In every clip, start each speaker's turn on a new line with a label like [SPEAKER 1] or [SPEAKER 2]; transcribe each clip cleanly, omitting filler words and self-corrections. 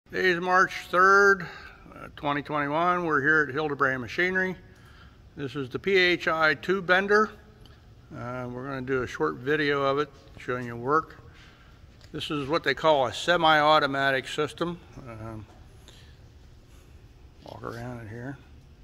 [SPEAKER 1] Today is March 3rd, 2021. We're here at Hildebrand Machinery. This is the PHI tube bender. We're going to do a short video of it showing you work. This is what they call a semi-automatic system. Walk around it here.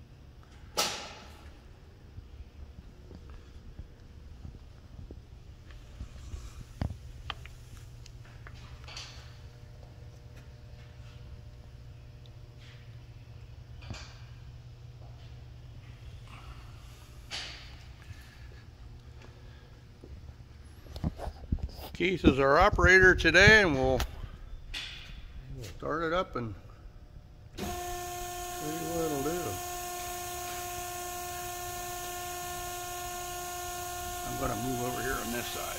[SPEAKER 1] Keith is our operator today, and we'll start it up and show you what it'll do. I'm going to move over here on this side.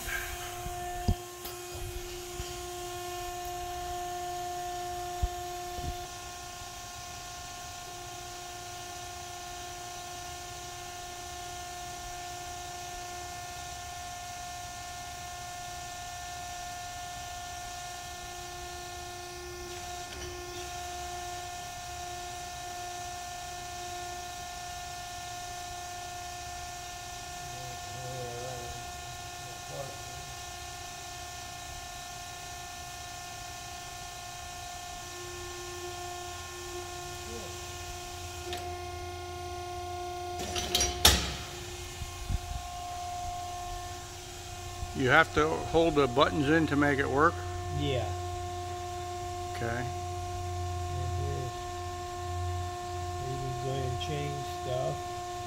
[SPEAKER 1] You have to hold the buttons in to make it work?
[SPEAKER 2] Yeah.
[SPEAKER 1] Okay.
[SPEAKER 2] And here's where you can go ahead and change stuff.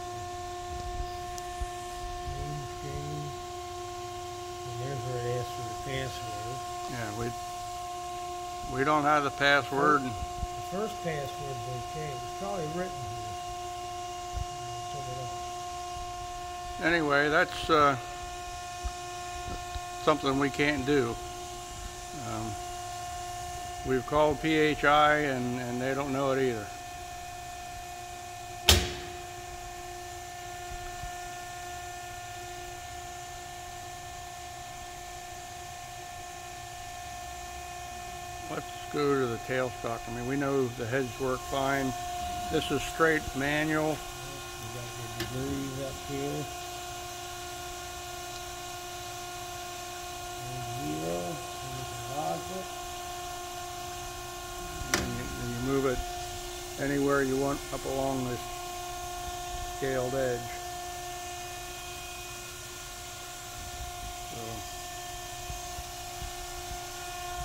[SPEAKER 2] Mainstream. And there's where it asks for the password.
[SPEAKER 1] Yeah, we don't have the password.
[SPEAKER 2] The first password's okay. It's probably written here. Turn it off.
[SPEAKER 1] Anyway, that's something we can't do. We've called PHI and they don't know it either. Let's go to the tailstock. I mean, we know the heads work fine. This is straight manual.
[SPEAKER 2] We got the degrees up here.
[SPEAKER 1] And you move it anywhere you want up along this scaled edge. So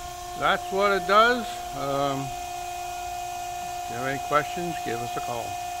[SPEAKER 1] that's what it does. If you have any questions, give us a call.